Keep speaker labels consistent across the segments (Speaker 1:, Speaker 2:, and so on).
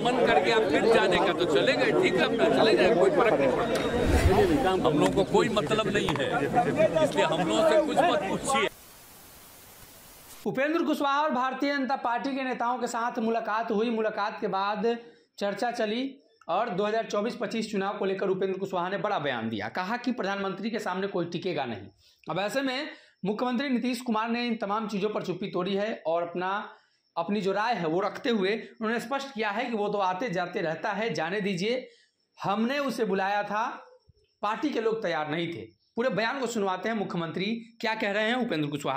Speaker 1: मन करके आप फिर जाने का तो चले गए, ठीक है, अपना चले जाए, कोई फर्क नहीं पड़ता। हम लोगों को कोई मतलब नहीं है, इसलिए हम लोगों से कुछ मत पूछिए।
Speaker 2: उपेंद्र कुशवाहा और भारतीय जनता पार्टी के नेताओं के साथ मुलाकात हुई। मुलाकात के बाद चर्चा चली और 2024-25 चुनाव को लेकर उपेंद्र कुशवाहा ने बड़ा बयान दिया। कहा कि प्रधानमंत्री के सामने कोई टिकेगा नहीं। अब ऐसे में मुख्यमंत्री नीतीश कुमार ने इन तमाम चीज़ों पर चुप्पी तोड़ी है और अपनी जो राय है वो रखते हुए उन्होंने स्पष्ट किया है कि वो तो आते जाते रहता है, जाने दीजिए, हमने उसे बुलाया था, पार्टी के लोग तैयार नहीं थे। पूरे बयान को सुनवाते हैं मुख्यमंत्री क्या कह रहे हैं उपेंद्र कुशवाहा।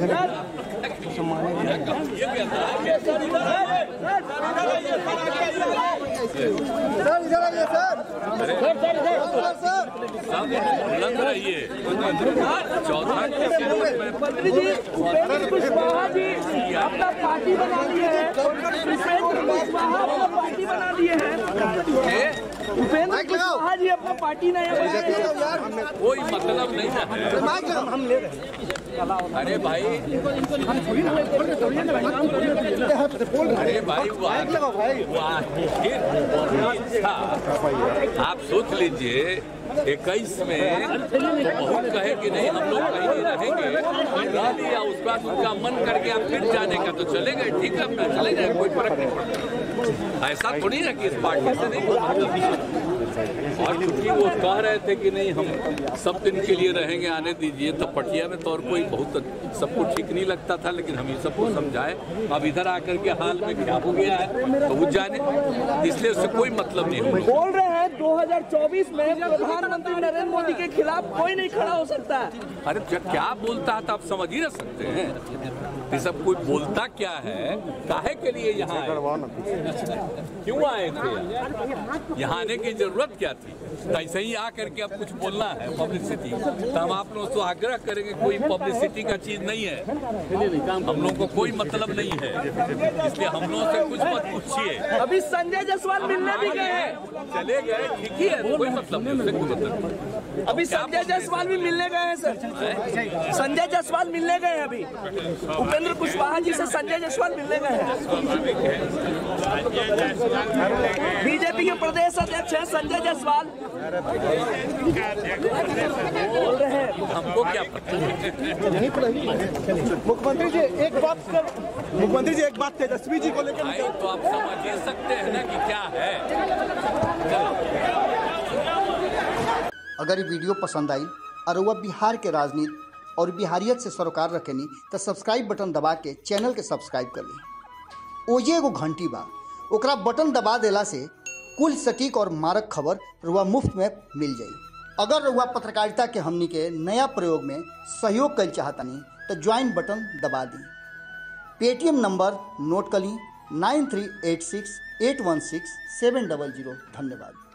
Speaker 1: लग रही है
Speaker 3: मंत्री जी, उपेंद्र कुशवाहा जी अपना पार्टी बना लिए हैं। उपेंद्र कुशवाहा अपना पार्टी बना लिए हैं। उपेंद्र कुशवाहा जी अपना पार्टी नहीं है,
Speaker 1: कोई मतलब नहीं है।
Speaker 3: हम ले रहे हैं।
Speaker 1: अरे भाई, आप सोच लीजिए 21 में तो बहुत कहे कि नहीं हम लोग कहीं नहीं रहेंगे, रह लिया, उसके बाद उनका मन करके आप फिर जाने का तो चले गए, ठीक है, अपना चले जाए, कोई फर्क नहीं पड़ता। ऐसा थोड़ी है कि इस पार्टी से नहीं। और क्योंकि वो कह रहे थे कि नहीं हम सब दिन के लिए रहेंगे, आने दीजिए, तो पटिया में तो और कोई बहुत सबको ठीक नहीं लगता था, लेकिन हम ये सबको समझाए। अब इधर आकर के हाल में क्या हो गया है तो वो जाने, इसलिए उससे कोई मतलब नहीं है।
Speaker 3: बोल रहे हैं 2024 में प्रधानमंत्री नरेंद्र मोदी के खिलाफ कोई नहीं खड़ा हो सकता है।
Speaker 1: अरे क्या बोलता है तो आप समझ ही ना सकते हैं। ये सब कोई बोलता क्या है, काहे के लिए यहाँ आए, क्यों आए थे, यहाँ आने की जरूरत क्या थी। ऐसे ही आकर के अब कुछ बोलना है पब्लिसिटी, तो हम आप लोगों से आग्रह करेंगे, कोई पब्लिसिटी का चीज नहीं है, हम लोगों को कोई मतलब नहीं है, इसलिए हम लोगों से कुछ मत पूछिए।
Speaker 3: अभी संजय जायसवाल मिलने भी गए हैं,
Speaker 1: चले गए, ठीक ही है, कोई मतलब नहीं, उससे कोई मतलब नहीं।
Speaker 3: अभी संजय जायसवाल भी मिलने गए हैं सर, संजय जायसवाल मिलने गए हैं। अभी उपेंद्र कुशवाहा जी से संजय जायसवाल मिलने गए हैं। बीजेपी के प्रदेश अध्यक्ष हैं संजय जायसवाल, बोल रहे हैं
Speaker 1: हमको क्या पता।
Speaker 4: मुख्यमंत्री जी एक बात तेजस्वी जी को लेकर
Speaker 1: तो आप समझ ही सकते हैं ना कि क्या है।
Speaker 5: अगर ये वीडियो पसंद आई और वह बिहार के राजनीति और बिहारियत से सरोकार रखेनी तो सब्सक्राइब बटन दबा के चैनल के सब्सक्राइब कर ली। ओजे एगो घंटी बा, ओकरा बटन दबा देला से कुल सटीक और मारक खबर रुआ मुफ्त में मिल जाई। अगर रुआ पत्रकारिता के हमनी के नया प्रयोग में सहयोग कर चाहतनी तो ज्वाइन बटन दबा दी। पेटीएम नंबर नोट कर ली 9386816700। धन्यवाद।